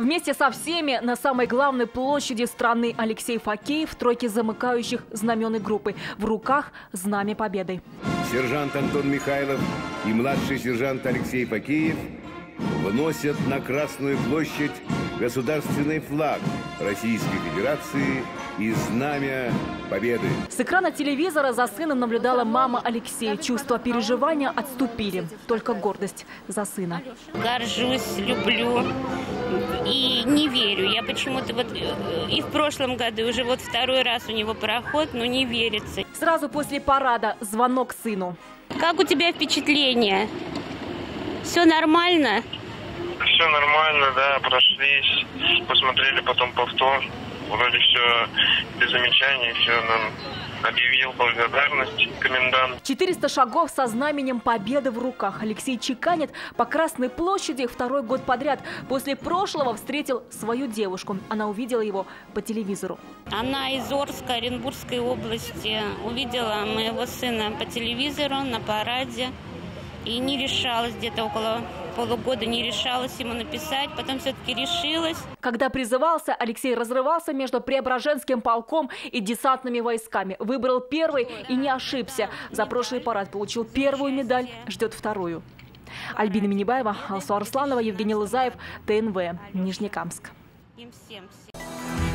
Вместе со всеми на самой главной площади страны Алексей Факеев в тройке замыкающих знаменной группы. В руках знамя победы. Сержант Антон Михайлов и младший сержант Алексей Факеев вносят на Красную площадь государственный флаг Российской Федерации и знамя победы. С экрана телевизора за сыном наблюдала мама Алексея. Чувства переживания отступили. Только гордость за сына. Горжусь, люблю и не верю. Я почему-то и в прошлом году уже второй раз у него проход, но не верится. Сразу после парада звонок сыну. Как у тебя впечатление? Все нормально? Все нормально, да, прошлись, посмотрели потом повтор. Вроде все без замечаний, все нам объявил благодарность комендант. 400 шагов со знаменем победы в руках. Алексей чеканит по Красной площади второй год подряд. После прошлого встретил свою девушку. Она увидела его по телевизору. Она из Орска, Оренбургской области. Увидела моего сына по телевизору на параде. И не решалась, где-то около полугода не решалась ему написать, потом все-таки решилась. Когда призывался, Алексей разрывался между Преображенским полком и десантными войсками. Выбрал первый и не ошибся. За прошлый парад получил первую медаль, ждет вторую. Альбина Минибаева, Алсу Арсланова, Евгений Лызаев, ТНВ, Нижнекамск. Им всем.